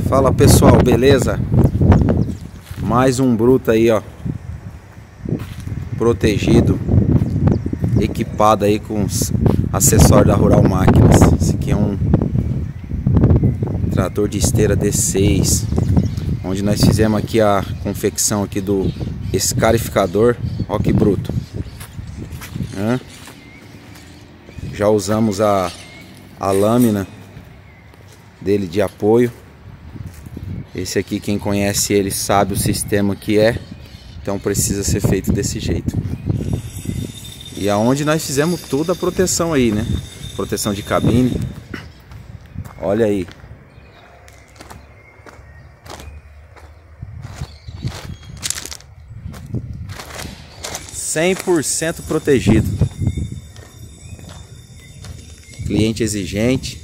Fala pessoal, beleza? Mais um bruto aí, ó, protegido, equipado aí com os acessórios da Rural Máquinas. Esse aqui é um trator de esteira D6, onde nós fizemos aqui a confecção aqui do escarificador. Ó que bruto. Já usamos a lâmina dele de apoio. Esse aqui, quem conhece ele sabe o sistema que é, então precisa ser feito desse jeito. E aonde nós fizemos toda a proteção aí, né? Proteção de cabine. Olha aí. %100% protegido. Cliente exigente.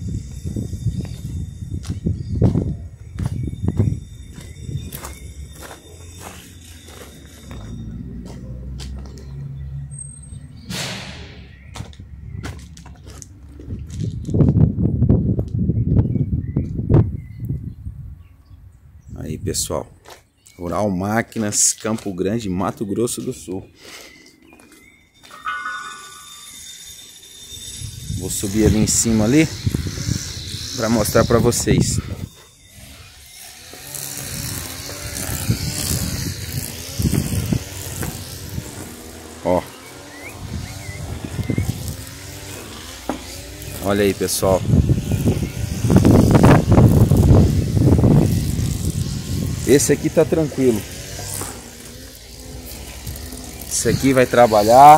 Aí pessoal, Rural Máquinas, Campo Grande, Mato Grosso do Sul. Vou subir ali em cima ali para mostrar para vocês. Ó, olha aí pessoal. Esse aqui tá tranquilo. Esse aqui vai trabalhar.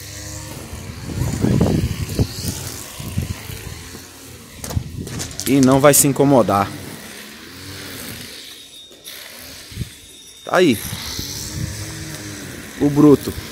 E não vai se incomodar. Tá aí. O bruto.